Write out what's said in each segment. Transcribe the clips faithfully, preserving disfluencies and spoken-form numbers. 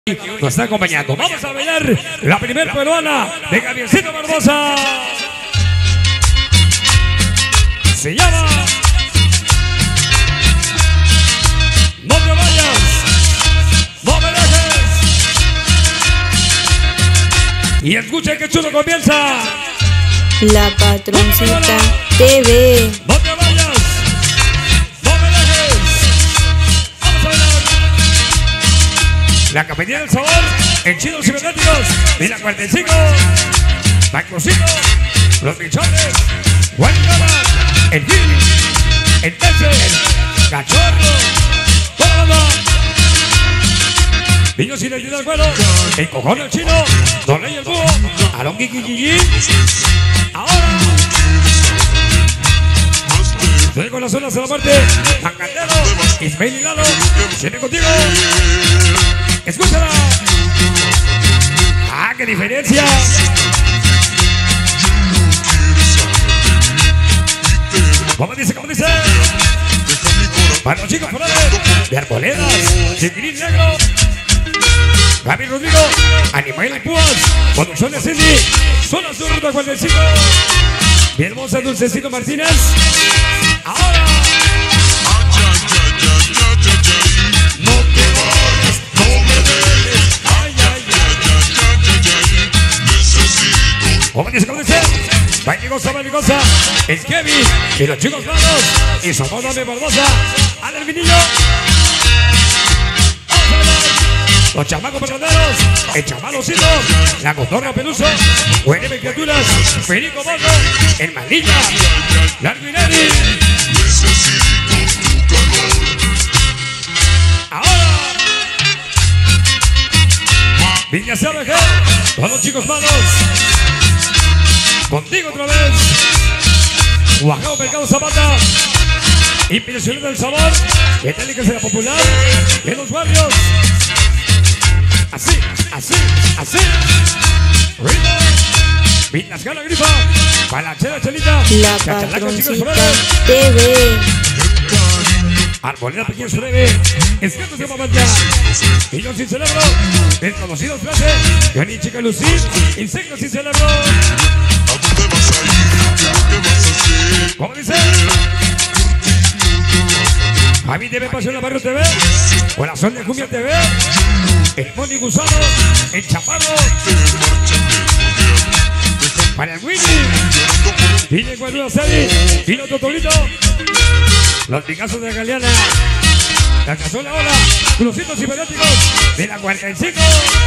Nos está acompañando. Vamos a bailar la primer peruana de Gabrielcito Barbosa. Se llama No te vayas, no me dejes. Y escucha que chulo comienza. La Patroncita T V. No te vayas, no me dejes. Vamos a bailar. La Capitanía del Sabor en Chinos Cibernéticos de la cuarenta y cinco. Macrocito, Los Bichones, Juan Gama, el Gil, el Tese, Cachorro, toda la banda. Niños sin ayuda al vuelo, el Cojón el Chino, Don Rey el Búho, Alon Kiki. Ahora estoy con las zonas de la muerte, Mancandero, Ismael y Lalo, siempre contigo. Escúchala. Ah, qué diferencia. ¿Cómo dice? ¿Cómo dice? Para los chicos flores de Arboledas, Chiquirín Negro, Gaby Rodrigo, Animal y Púas, Producciones Cindy, Zona Sur de cuarenta y cinco, mi hermosa Dulcecito Martínez. Ahora no te vayas, no me dejes. Ay, ay, ay. ¿Cómo dice? ¿Cómo dice? Vanigosa, Vanigosa, es Kevin y los chicos malos y somos Dame Barbosa, Aler Vinillo. Los chamacos verdaderos, el chamalocito, la cotorra peluso, Huele Criaturas, Federico Bono, el Malilla, Larguineri. Ahora, Viña C B G, todos los chicos malos, contigo otra vez, Guajao Mercado Zapata, Inspiración del Sabor, que tal y que sea popular, en los barrios. Así, así, así. Ritmo. Viñas Gala Grifa. Palachera Chelita. La Patroncita T V. Arboleda Pequeño Breve. Escritos de Mamantla. Niños sin cerebro. Desconocidos clase. Johnny Chica Lucy. Insectos sin cerebro. ¿Cómo dice? A mí T V Pasión la Barrio T V. Corazón de Cumbia T V. El Moni Gusano, el Chaparro, para el Winnie, Dile Guarula Sadi, Dilo Totolito, los Picazos de la Galeana, la Cazola Ola, Crucitos Cibernéticos de la cuarenta y cinco.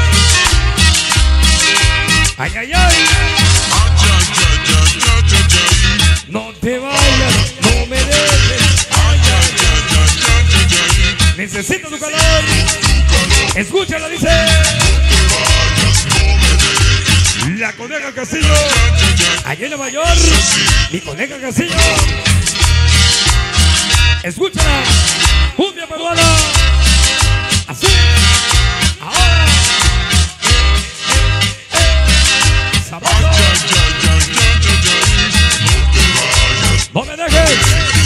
Ay, ay, ay. No te vayas, no me dejes. Ay, ay, ay. Necesito tu calor. Escúchala, dice la coneja Castillo, allá en Nueva York, mi coneja Castillo. Escúchala, cumbia peruana, así, ahora, sabroso, no me dejes,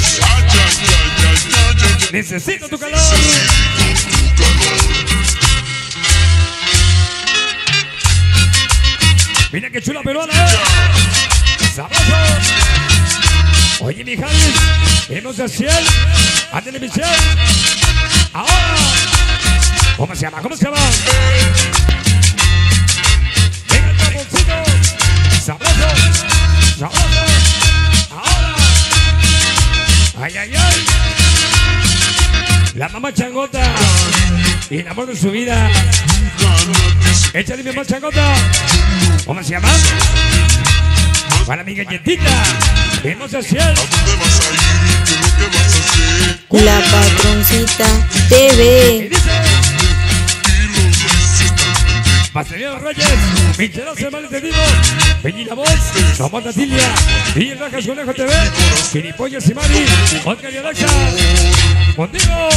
necesito tu calor. Mira qué chula peruana, ¿eh? Sabroso. Oye, mi Javis, vemos a Ciel, a televisión. Ahora, ¿cómo se llama? ¿Cómo se llama? Venga el taponcito. Sabroso, sabroso. Ahora. Ay, ay, ay. La mamá Changota y el amor de su vida. Échale mi mamá Changota. ¿Cómo se llama? Para mi galletita. Vemos a Ciel. La Patroncita T V. Pastelería Los Reyes. Pincheros de malentendido. Peñi la voz. Somos Natilia. Y el Rajas Conejo T V. Piripollas y Mari. Oscar y Alexa. Contigo.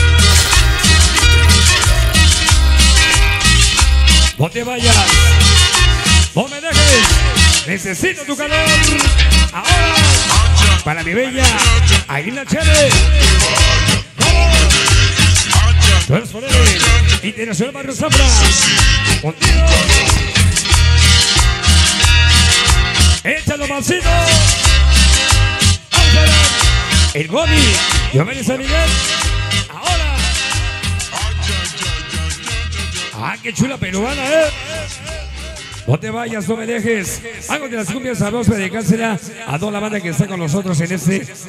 No te vayas, no me dejes, necesito tu calor. Ahora, para mi bella Aguila Chere, Suárez Forel, Internacional Barrio Zafra. Contigo. Échalo, Mancito. Vamos a ver. El Boni. Giovanni San Miguel. Ahora. Ah, qué chula peruana, eh. No te vayas, no me dejes. Algo de las cumbias sabrosas, dedicársela a toda la banda que está con nosotros en este